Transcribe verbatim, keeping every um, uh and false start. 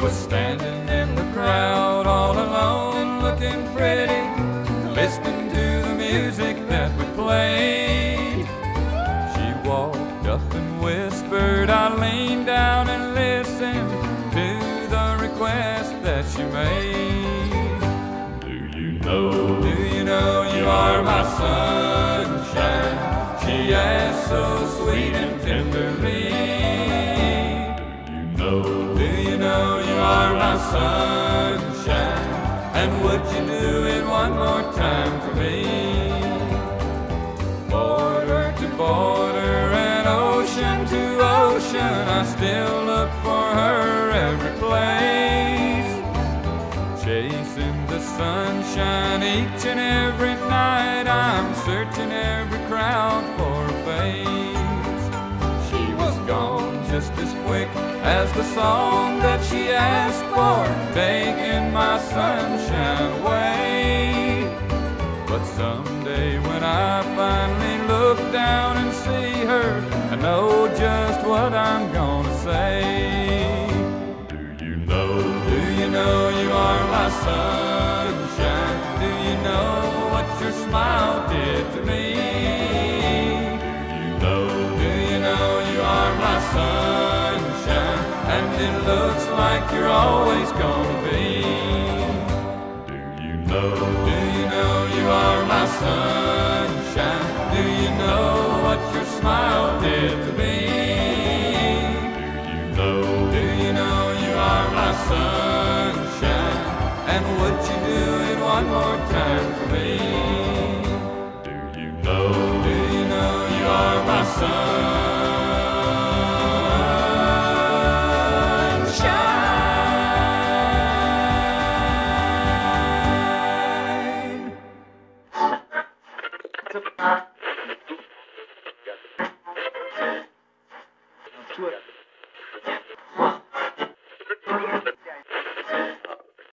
was standing in the crowd all alone, looking pretty, listening to the music that we played. She walked up and whispered. I leaned down and listened to the request that she made. Do you know, do you know you are my sunshine? She asked so sweet and tenderly. Do you know, do you know you are my sunshine? And would you do it one more time for me? Border to border and ocean to ocean, I still look for her every place. Chasing the sunshine each and every night, I'm searching every crowd for a face. She was gone just as quick as the song that she asked for, taking my sunshine away. But someday when I finally look down and see her, I know just what I'm gonna say. Do you know, do you know you are my sunshine? Do you know what your smile did to me? Do you know, do you know you are my sunshine? And it looks like you're always gonna be. Do you know, do you know you are my sunshine? Do you know what your smile did to me? Do you know, do you know you are my sunshine? And would you do it one more time for me? Do you know, do you know you are my sunshine? Twitter.